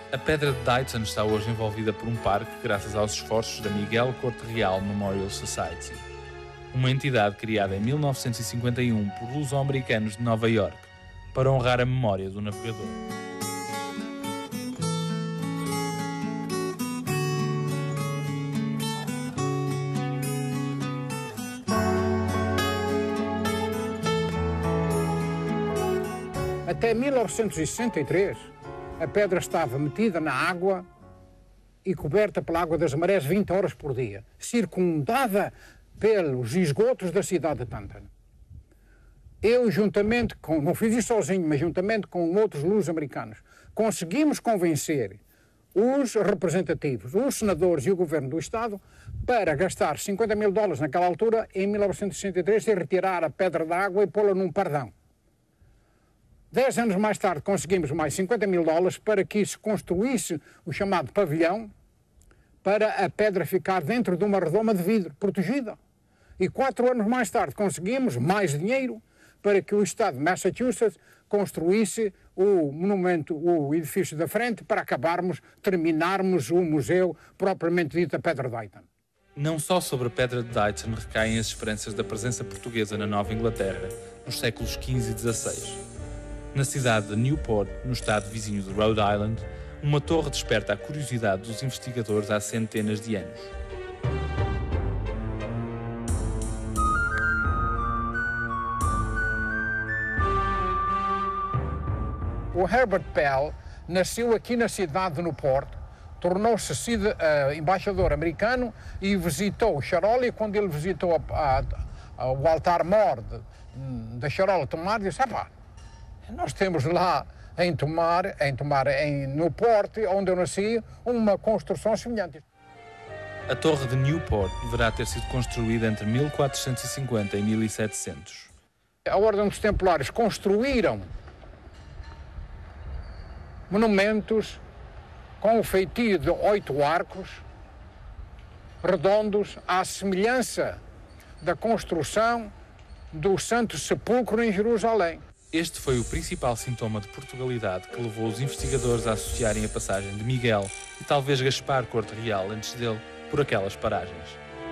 A Pedra de Dighton está hoje envolvida por um parque graças aos esforços da Miguel Corte Real Memorial Society, uma entidade criada em 1951 por luso-americanos de Nova Iorque para honrar a memória do navegador. Até 1963, a pedra estava metida na água e coberta pela água das marés 20 horas por dia, circundada pelos esgotos da cidade de Taunton. Eu, juntamente com, não fiz isso sozinho, mas juntamente com outros luso-americanos, conseguimos convencer os representativos, os senadores e o governo do Estado para gastar $50 mil naquela altura, em 1963, e retirar a pedra da água e pô-la num pardão. 10 anos mais tarde conseguimos mais $50 mil para que se construísse o chamado pavilhão para a pedra ficar dentro de uma redoma de vidro, protegida. E 4 anos mais tarde conseguimos mais dinheiro para que o Estado de Massachusetts construísse o monumento, o edifício da frente, para terminarmos o museu propriamente dito da Pedra de Dighton. Não só sobre a Pedra de Dighton recaem as esperanças da presença portuguesa na Nova Inglaterra nos séculos XV e XVI. Na cidade de Newport, no estado vizinho de Rhode Island, uma torre desperta a curiosidade dos investigadores há centenas de anos. O Herbert Pell nasceu aqui na cidade de Newport, tornou-se embaixador americano e visitou Charolles. E quando ele visitou o altar-mor da Charolles Tomar, disse: nós temos lá em Newport, onde eu nasci, uma construção semelhante. A Torre de Newport deverá ter sido construída entre 1450 e 1700. A Ordem dos Templários construíram monumentos com o feitio de 8 arcos redondos, à semelhança da construção do Santo Sepulcro em Jerusalém. Este foi o principal sintoma de Portugalidade que levou os investigadores a associarem a passagem de Miguel e talvez Gaspar Corte Real antes dele por aquelas paragens.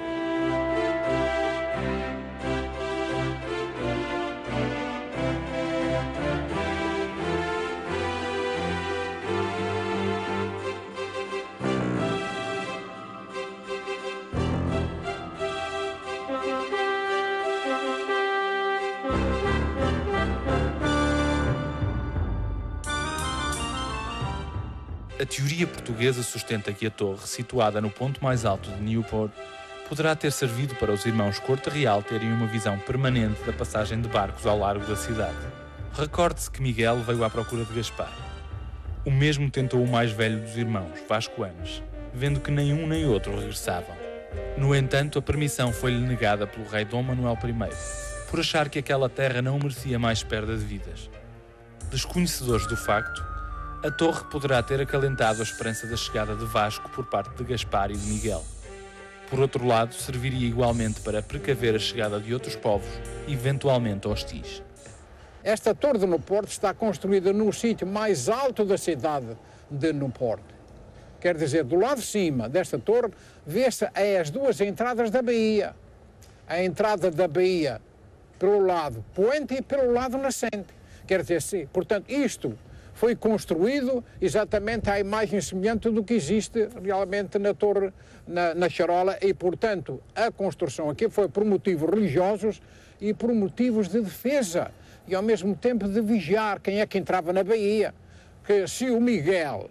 A teoria portuguesa sustenta que a torre, situada no ponto mais alto de Newport, poderá ter servido para os irmãos Corte Real terem uma visão permanente da passagem de barcos ao largo da cidade. Recorde-se que Miguel veio à procura de Gaspar. O mesmo tentou o mais velho dos irmãos, Vasco Ames, vendo que nem um nem outro regressavam. No entanto, a permissão foi-lhe negada pelo rei Dom Manuel I, por achar que aquela terra não merecia mais perda de vidas. Desconhecedores do facto, a torre poderá ter acalentado a esperança da chegada de Vasco por parte de Gaspar e de Miguel. Por outro lado, serviria igualmente para precaver a chegada de outros povos, eventualmente hostis. Esta torre de Newport está construída no sítio mais alto da cidade de Newport. Quer dizer, do lado de cima desta torre, vê-se as duas entradas da baía. A entrada da baía pelo lado poente e pelo lado nascente. Quer dizer, sim, portanto, isto foi construído exatamente à imagem semelhante do que existe realmente na torre, na charola, e, portanto, a construção aqui foi por motivos religiosos e por motivos de defesa e, ao mesmo tempo, de vigiar quem é que entrava na baía. Que se o Miguel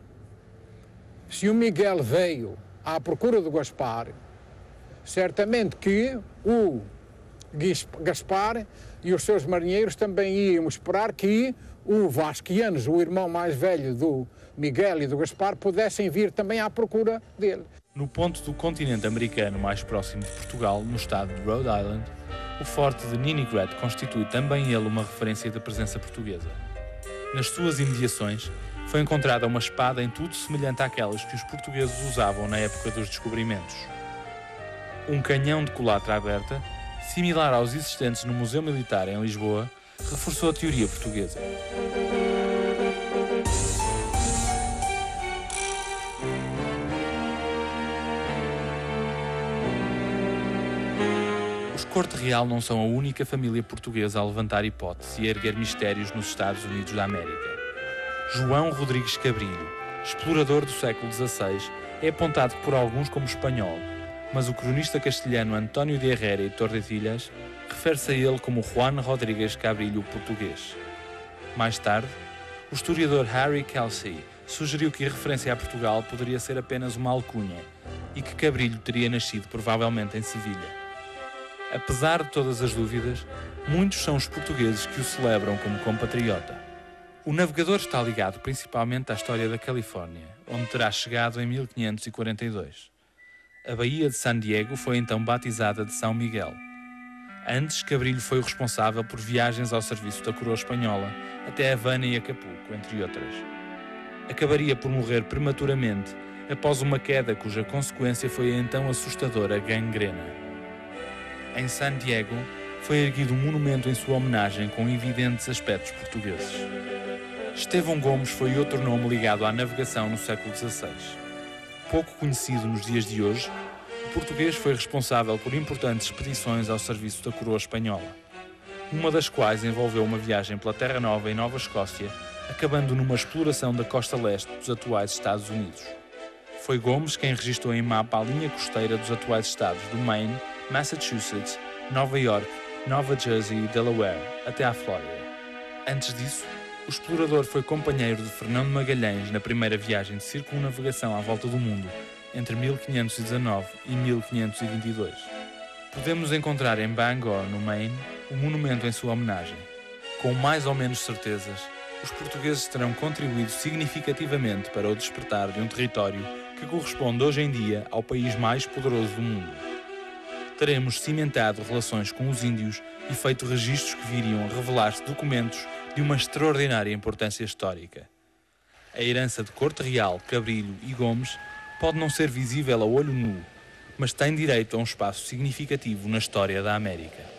veio à procura do Gaspar, certamente que o Gaspar e os seus marinheiros também iam esperar que o Vasquianos, o irmão mais velho do Miguel e do Gaspar, pudessem vir também à procura dele. No ponto do continente americano mais próximo de Portugal, no estado de Rhode Island, o forte de Ninigret constitui também ele uma referência da presença portuguesa. Nas suas imediações, foi encontrada uma espada em tudo semelhante àquelas que os portugueses usavam na época dos descobrimentos. Um canhão de culatra aberta, similar aos existentes no Museu Militar em Lisboa, reforçou a teoria portuguesa. Corte Real não são a única família portuguesa a levantar hipóteses e a erguer mistérios nos Estados Unidos da América. João Rodrigues Cabrilho, explorador do século XVI, é apontado por alguns como espanhol, mas o cronista castelhano António de Herrera e Tordesilhas refere-se a ele como Juan Rodrigues Cabrillo português. Mais tarde, o historiador Harry Kelsey sugeriu que a referência a Portugal poderia ser apenas uma alcunha e que Cabrilho teria nascido provavelmente em Sevilha. Apesar de todas as dúvidas, muitos são os portugueses que o celebram como compatriota. O navegador está ligado principalmente à história da Califórnia, onde terá chegado em 1542. A Baía de San Diego foi então batizada de São Miguel. Antes, Cabrilho foi o responsável por viagens ao serviço da coroa espanhola até Havana e Acapulco, entre outras. Acabaria por morrer prematuramente após uma queda cuja consequência foi a então assustadora gangrena. Em San Diego, foi erguido um monumento em sua homenagem com evidentes aspectos portugueses. Estevão Gomes foi outro nome ligado à navegação no século XVI. Pouco conhecido nos dias de hoje, o português foi responsável por importantes expedições ao serviço da coroa espanhola, uma das quais envolveu uma viagem pela Terra Nova em Nova Escócia, acabando numa exploração da costa leste dos atuais Estados Unidos. Foi Gomes quem registrou em mapa a linha costeira dos atuais estados do Maine, Massachusetts, Nova York, Nova Jersey e Delaware, até à Flórida. Antes disso, o explorador foi companheiro de Fernando Magalhães na primeira viagem de circunnavegação à volta do mundo, entre 1519 e 1522. Podemos encontrar em Bangor, no Maine, um monumento em sua homenagem. Com mais ou menos certezas, os portugueses terão contribuído significativamente para o despertar de um território que corresponde hoje em dia ao país mais poderoso do mundo. Teremos cimentado relações com os índios e feito registros que viriam a revelar-se documentos de uma extraordinária importância histórica. A herança de Corte Real, Cabrilho e Gomes pode não ser visível a olho nu, mas tem direito a um espaço significativo na história da América.